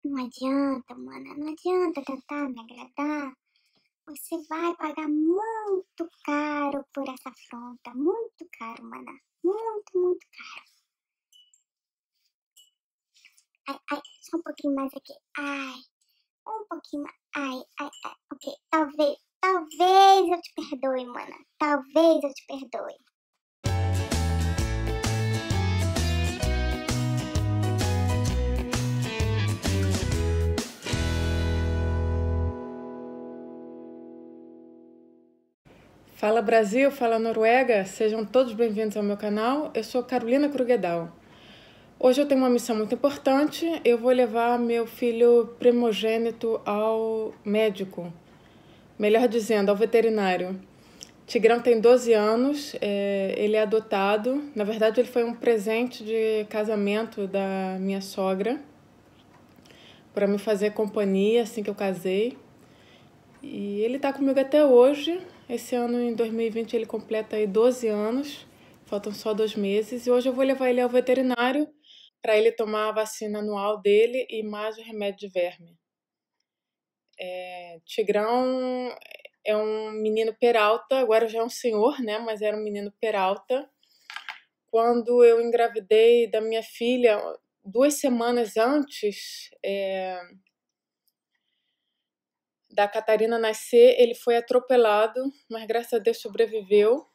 Não adianta, mana, não adianta tentar me agradar. Você vai pagar muito caro por essa afronta. Muito caro, mana. Muito, muito caro. Ai, ai, só um pouquinho mais aqui. Ai, um pouquinho mais. Ai. Ok, talvez eu te perdoe, mana. Talvez eu te perdoe. Fala Brasil, fala Noruega, sejam todos bem-vindos ao meu canal. Eu sou Carolina Krugedal. Hoje eu tenho uma missão muito importante. Eu vou levar meu filho primogênito ao médico, melhor dizendo, ao veterinário. Tigrão tem 12 anos, ele é adotado. Na verdade, ele foi um presente de casamento da minha sogra para me fazer companhia assim que eu casei. E ele está comigo até hoje. Esse ano, em 2020, ele completa aí 12 anos. Faltam só 2 meses. E hoje eu vou levar ele ao veterinário para ele tomar a vacina anual dele e mais o remédio de verme. Tigrão é um menino peralta, agora já é um senhor, né? Mas era um menino peralta. Quando eu engravidei da minha filha, 2 semanas antes da Catarina nascer, ele foi atropelado, mas graças a Deus sobreviveu.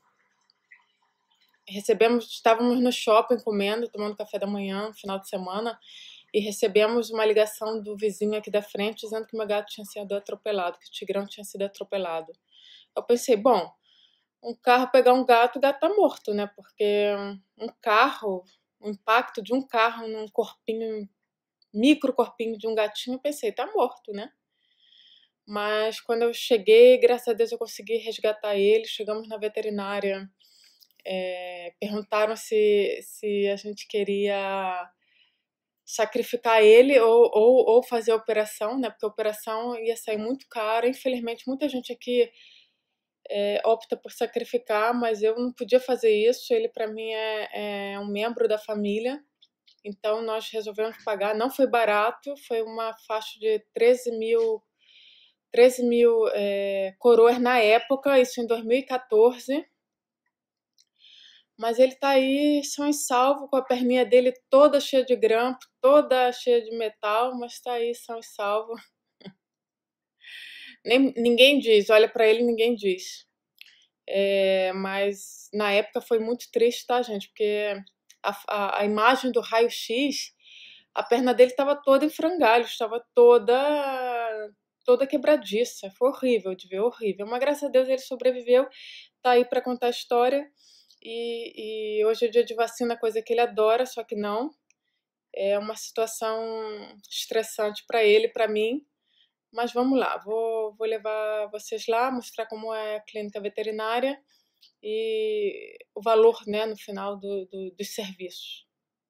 Estávamos no shopping comendo, tomando café da manhã, no final de semana, e recebemos uma ligação do vizinho aqui da frente dizendo que meu gato tinha sido atropelado, que o Tigrão tinha sido atropelado. Eu pensei, bom, um carro pegar um gato, o gato tá morto, né? Porque um carro, o impacto de um carro num corpinho, micro corpinho de um gatinho, eu pensei, tá morto, né? Mas quando eu cheguei, graças a Deus eu consegui resgatar ele. Chegamos na veterinária, perguntaram se a gente queria sacrificar ele ou fazer a operação, né? Porque a operação ia sair muito cara. Infelizmente, muita gente aqui opta por sacrificar, mas eu não podia fazer isso. Ele, para mim, é um membro da família. Então, nós resolvemos pagar. Não foi barato, foi uma faixa de 13 mil coroas na época, isso em 2014. Mas ele tá aí, são e salvo, com a perninha dele toda cheia de grampo, toda cheia de metal, mas tá aí, são e salvo. Ninguém diz, olha para ele, ninguém diz. Mas na época foi muito triste, tá, gente? Porque a imagem do raio-x, a perna dele estava toda em frangalhos, estava toda quebradiça. Foi horrível de ver, horrível. Mas graças a Deus ele sobreviveu, tá aí para contar a história. E hoje é dia de vacina, coisa que ele adora, só que não. É uma situação estressante para ele, para mim. Mas vamos lá, vou levar vocês lá, mostrar como é a clínica veterinária e o valor, né, no final dos serviços.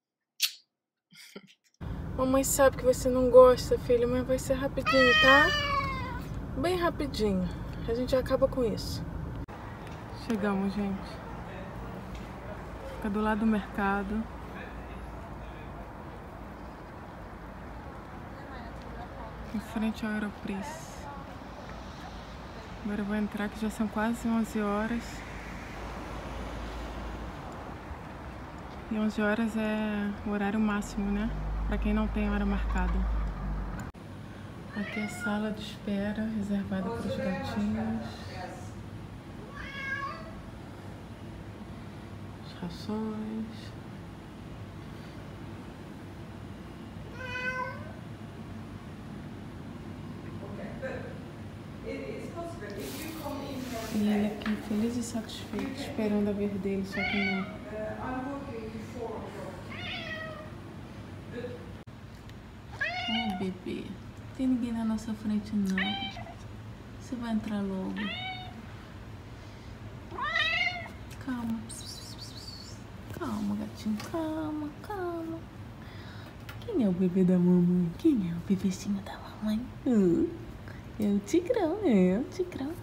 Mamãe sabe que você não gosta, filha, mas vai ser rapidinho, tá? Bem rapidinho. A gente acaba com isso. Chegamos, gente. Fica do lado do mercado. Em frente ao Aeropris. Agora eu vou entrar, que já são quase 11 horas. E 11 horas é o horário máximo, né? Pra quem não tem hora marcada. Aqui é a sala de espera, reservada para os gatinhos. As rações. E ele aqui, feliz e satisfeito, esperando a vez dele, só que não. Oh, bebê. Não tem ninguém na nossa frente, não. Você vai entrar logo. Calma. Calma, gatinho. Calma. Quem é o bebê da mamãe? Quem é o bebezinho da mamãe? É o Tigrão.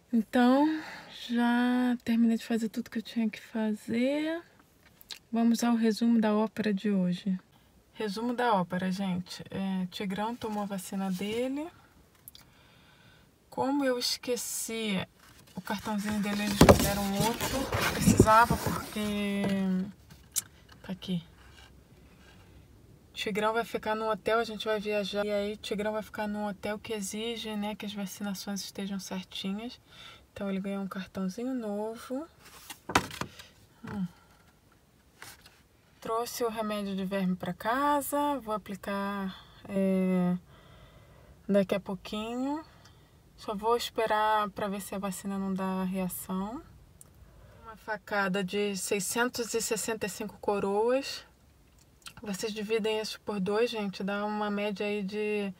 Então, já terminei de fazer tudo que eu tinha que fazer. Vamos ao resumo da ópera de hoje. Resumo da ópera, gente. Tigrão tomou a vacina dele. Como eu esqueci o cartãozinho dele, eles me deram outro. Precisava porque... Tá aqui. Tigrão vai ficar no hotel, a gente vai viajar. E aí Tigrão vai ficar num hotel que exige, né, que as vacinações estejam certinhas. Então ele ganhou um cartãozinho novo. Trouxe o remédio de verme para casa. Vou aplicar daqui a pouquinho. Só vou esperar para ver se a vacina não dá reação. Uma facada de 665 coroas. Vocês dividem isso por 2, gente, dá uma média aí de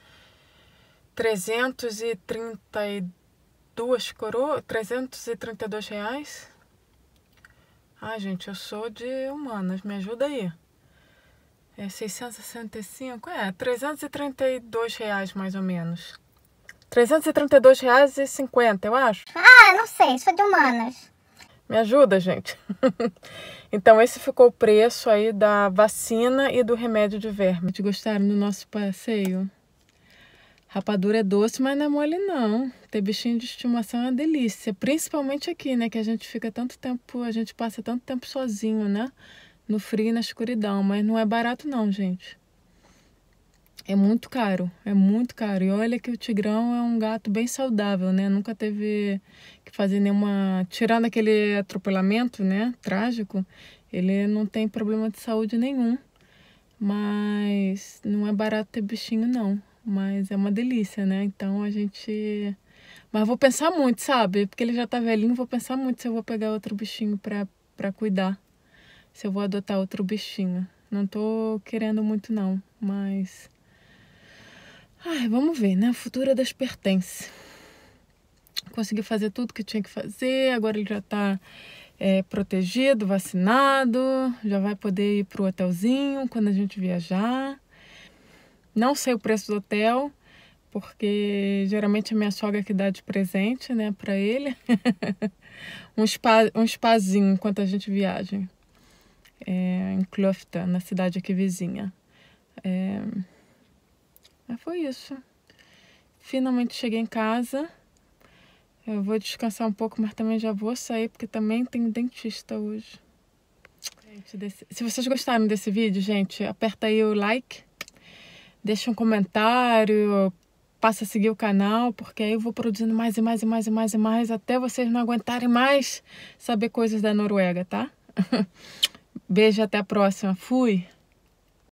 332 coroas, 332 reais. Ai, gente, eu sou de humanas, me ajuda aí. 665, 332 reais mais ou menos. 332 reais e 50, eu acho. Ah, não sei, sou de humanas. Me ajuda, gente. Então, esse ficou o preço aí da vacina e do remédio de verme. Gostaram do nosso passeio? Rapadura é doce, mas não é mole não. Ter bichinho de estimação é uma delícia. Principalmente aqui, né? Que a gente fica tanto tempo, a gente passa tanto tempo sozinho, né? No frio e na escuridão. Mas não é barato não, gente. É muito caro, é muito caro. E olha que o Tigrão é um gato bem saudável, né? Nunca teve que fazer nenhuma... Tirando aquele atropelamento, né? Trágico, ele não tem problema de saúde nenhum. Mas não é barato ter bichinho, não. Mas é uma delícia, né? Então a gente... Mas vou pensar muito, sabe? Porque ele já tá velhinho, vou pensar muito se eu vou pegar outro bichinho pra cuidar. Se eu vou adotar outro bichinho. Não tô querendo muito, não. Mas... Ai, vamos ver, né? O futuro é Deus pertence. Consegui fazer tudo que tinha que fazer. Agora ele já tá protegido, vacinado. Já vai poder ir pro hotelzinho quando a gente viajar. Não sei o preço do hotel, porque geralmente a minha sogra que dá de presente, né, pra ele. um spazinho enquanto a gente viaja. Em Clofta, na cidade aqui vizinha. Mas foi isso. Finalmente cheguei em casa. Eu vou descansar um pouco, mas também já vou sair, porque também tem dentista hoje. Se vocês gostaram desse vídeo, gente, aperta aí o like. Deixa um comentário. Passa a seguir o canal, porque aí eu vou produzindo mais e mais e mais e mais e mais, até vocês não aguentarem mais saber coisas da Noruega, tá? Beijo, até a próxima. Fui!